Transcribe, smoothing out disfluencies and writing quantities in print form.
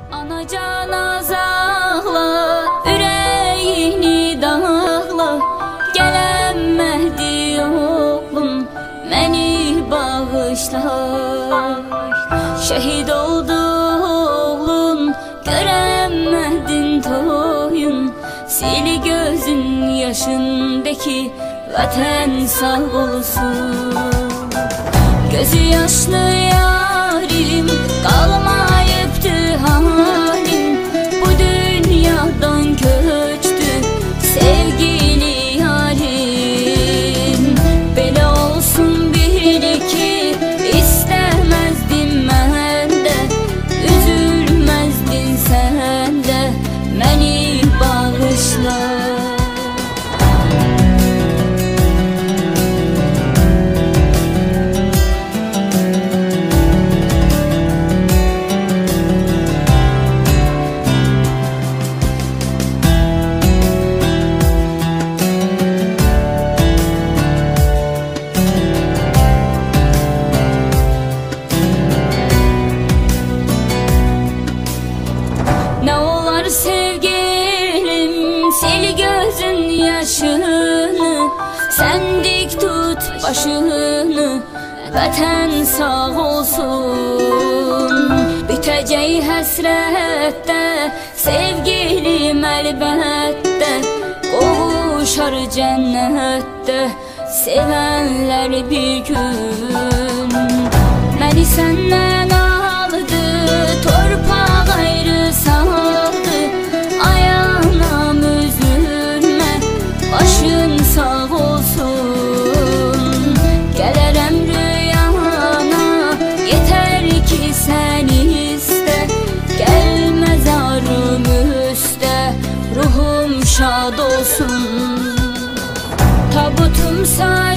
Anacan azağla, ürəyini dağla, gələnmədi oğlum, məni bağışla. Şəhid oldu oğlum, görənmədin toyun, sil gözün yaşındaki vətən sağ olsun. Gözü yaşlı yarim, qalmayıbdı halim, bu dünyadan köçtü sevgili yarim. Belə olsun bil ki, istəməzdim mən də, üzülməzdin sən də, məni bağışla. Ne olar sevgilim, sil gözün yaşını, sen dik tut başını, vətən sağ olsun. Bitəcək həsrətdə, sevgilim əlbəttə, qovuşar cənnətdə, sevənlər bir gün. Məni səndən aldı, torpaq ayrı saldı, ayağına üzülmə, başın sağ olsun. Gələrəm rüyana, yetər ki sən istə, gəlməz arım üstə, ruhum şad olsun. Tabutum say